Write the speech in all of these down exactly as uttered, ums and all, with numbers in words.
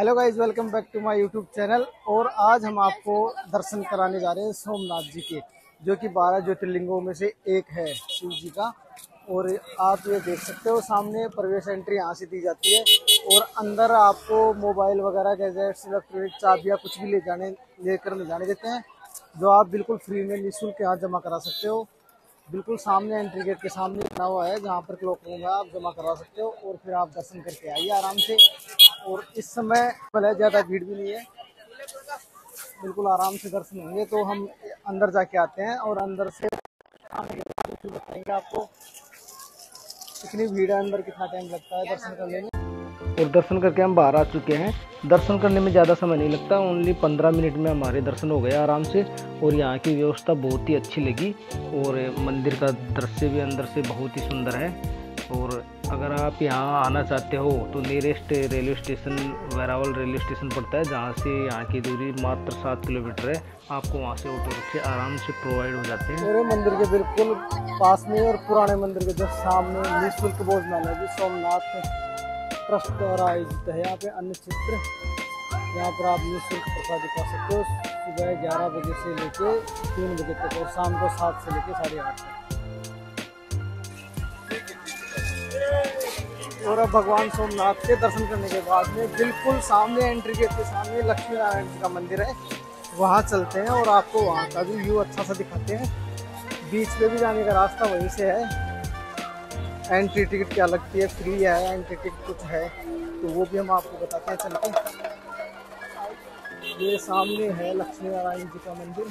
Hello guys, welcome back to my YouTube channel. और आज हम आपको दर्शन कराने जा रहे हैं सोमनाथ जी के, जो कि बारह ज्योतिर्लिंगों में से एक है शिव जी का। और आप ये देख सकते हो सामने प्रवेश एंट्री यहाँ से दी जाती है। और अंदर आपको मोबाइल वगैरह गैजेट्स, इलेक्ट्रॉनिक चाबियाँ कुछ भी ले जाने लेकर ले जाने देते हैं, जो आप बिल्कुल फ्री में निःशुल्क यहाँ जमा करा सकते हो। बिल्कुल सामने एंट्री गेट के सामने बना हुआ है, जहाँ पर क्लॉक रूम है, आप जमा करवा सकते हो और फिर आप दर्शन करके आइए आराम से। और इस समय भले ज़्यादा भीड़ भी नहीं है, बिल्कुल आराम से दर्शन होंगे। तो हम अंदर जाके आते हैं और अंदर से आने के बाद फिर बताएंगे आपको कितनी भीड़ है, अंदर कितना टाइम लगता है दर्शन करने में। और दर्शन करके हम बाहर आ चुके हैं। दर्शन करने में ज़्यादा समय नहीं लगता, ओनली पंद्रह मिनट में हमारे दर्शन हो गए आराम से। और यहाँ की व्यवस्था बहुत ही अच्छी लगी और मंदिर का दृश्य भी अंदर से बहुत ही सुंदर है। और अगर आप यहाँ आना चाहते हो तो nearest railway station Veraval railway station पड़ता है, जहाँ से यहाँ की दूरी मात्र सात किलोमीटर है। आपको वहाँ से ऑटो रिक्शे आराम से प्रोवाइड हो जाते हैं। और मंदिर के बिल्कुल पास में और पुराने मंदिर के जस्ट सामने निःशुल्क भोजनालय भी सोमनाथ ट्रस्ट द्वारा आयोजित है। यहाँ पे अन्न चित्र, यहाँ पर आप निःशुल्क प्रसाद खा सकते हो सुबह ग्यारह बजे से लेके तीन बजे तक और शाम को सात से लेके साढ़े आठ तक। और अब भगवान सोमनाथ के दर्शन करने के बाद में बिल्कुल सामने एंट्री गेट के सामने लक्ष्मी नारायण जी का मंदिर है, वहाँ चलते हैं और आपको वहाँ का भी व्यू अच्छा सा दिखाते हैं। बीच पे भी जाने का रास्ता वहीं से है। एंट्री टिकट क्या लगती है, फ्री है, एंट्री टिकट कुछ है तो वो भी हम आपको बताते हैं चल के। ये सामने है लक्ष्मी नारायण जी का मंदिर।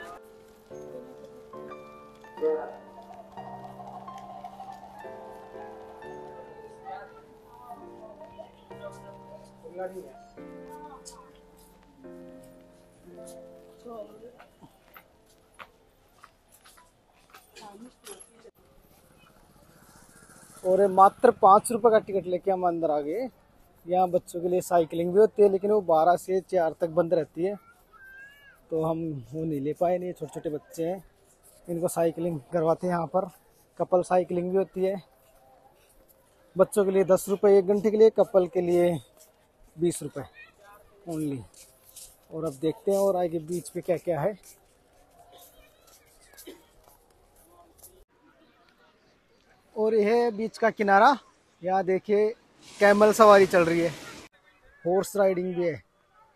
और मात्र पाँच रुपये का टिकट लेके हम अंदर आ गए। यहाँ बच्चों के लिए साइकिलिंग भी होती है, लेकिन वो बारह से चार तक बंद रहती है, तो हम वो नहीं ले पाए। नहीं, छोटे छोटे बच्चे हैं, इनको साइकिलिंग करवाते हैं यहाँ पर। कपल साइकिलिंग भी होती है, बच्चों के लिए दस रुपये एक घंटे के लिए, कपल के लिए बीस रुपये ओनली। और अब देखते हैं और आगे बीच पे क्या क्या है। और यह है बीच का किनारा। यहाँ देखिए कैमल सवारी चल रही है, हॉर्स राइडिंग भी है।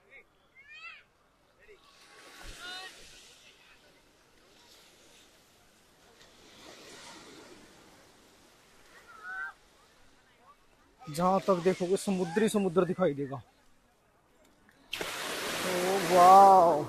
जहाँ तक देखोगे समुद्री समुद्र दिखाई देगा। ओ वाह,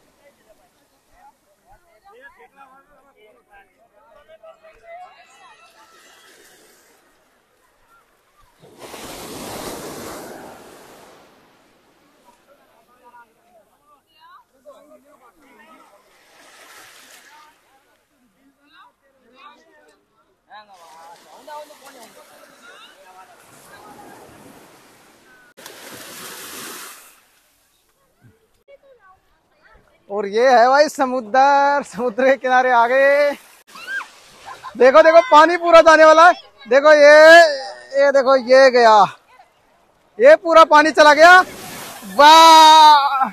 और ये है भाई समुद्र। समुद्र के किनारे आ गए। देखो देखो पानी पूरा जाने वाला है। देखो ये ये देखो ये गया, ये पूरा पानी चला गया। वाह,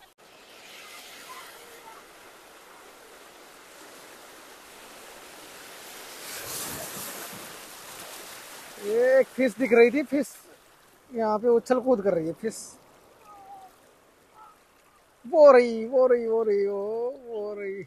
ये एक फिश दिख रही थी। फिश यहाँ पे उछल कूद कर रही है। फिश वो रही वो रही वो रही वो वो रही।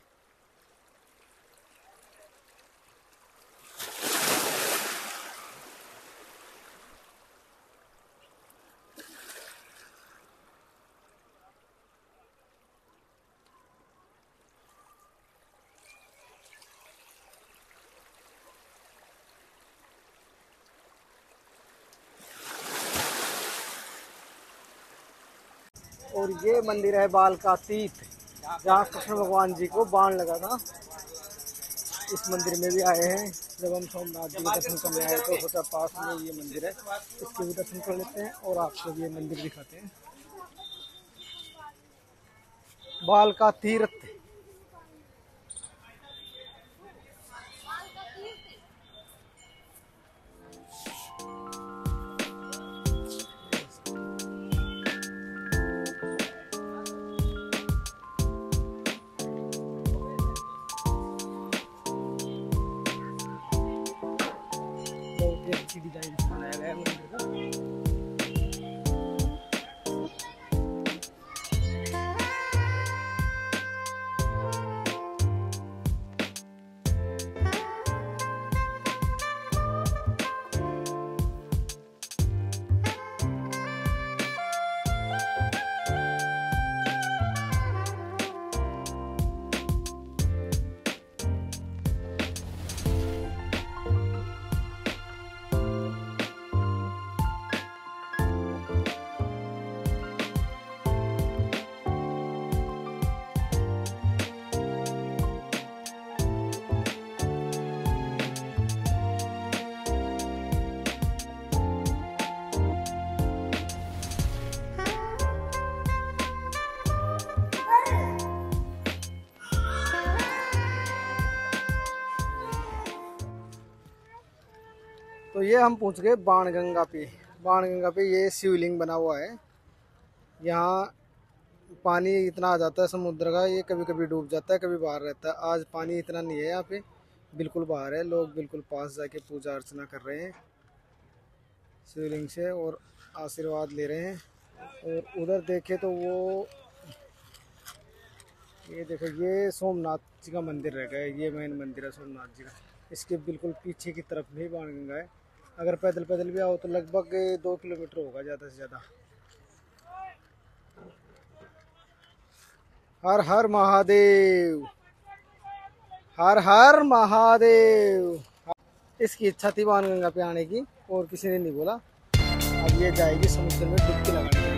और ये मंदिर है बाल का तीत, जहाँ कृष्ण भगवान जी को बाण लगा था। इस मंदिर में भी आए हैं। जब हम सोमनाथ जी के दर्शन करने आए तो सोचा पास में ये मंदिर है, इसके भी दर्शन कर लेते हैं और आपको भी ये मंदिर दिखाते हैं। बाल का तीर्थ। ये अच्छी डिजाइन से बनाया गया है मंदिर का। तो ये हम पहुंच गए बाणगंगा पे। बाणगंगा पे ये शिवलिंग बना हुआ है। यहाँ पानी इतना आ जाता है समुद्र का, ये कभी कभी डूब जाता है, कभी बाहर रहता है। आज पानी इतना नहीं है यहाँ पे, बिल्कुल बाहर है। लोग बिल्कुल पास जाके पूजा अर्चना कर रहे हैं शिवलिंग से और आशीर्वाद ले रहे हैं। और उधर देखे तो वो ये देखो, ये सोमनाथ जी का मंदिर रह गया। ये मेन मंदिर है सोमनाथ जी का। इसके बिल्कुल पीछे की तरफ भी बाणगंगा है। अगर पैदल पैदल भी आओ तो लगभग दो किलोमीटर होगा ज़्यादा से ज़्यादा। हर हर महादेव, हर हर महादेव। इसकी इच्छा थी बाणगंगा पे आने की और किसी ने नहीं बोला। अब ये जाएगी समुद्र में डुबकी लगाने।